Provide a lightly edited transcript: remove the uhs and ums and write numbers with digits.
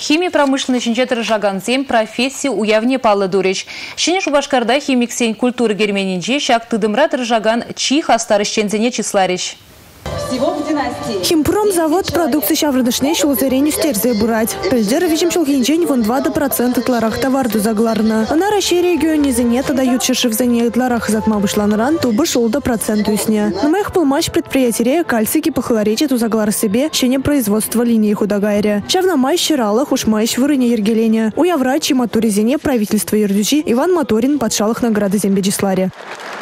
Химия промышленный шинчетер жаганзем профессии уявне палы дурич. Шинеш Башкарда химик сень культуры герменинче шак тыдымрат ржаган чих астарыщензене числарищ. Химпромзавод продукции шаврдышне шулзеренью стерзе бурать. Пельдер вижим шулхинчень вон 2% тларах товарду загларна. На России регионе зенета дают шершив за ней тларах затмабышланран тубы шулда проценту сне. На моих полмащ предприятия кальцики похлоречит у заглар себе щене производства линии худогайря. Шавна май щиралах уж май швырыне ергеленя. У яврачи моторизене правительства Ердючи Иван Моторин подшалах награды зембеджисларе.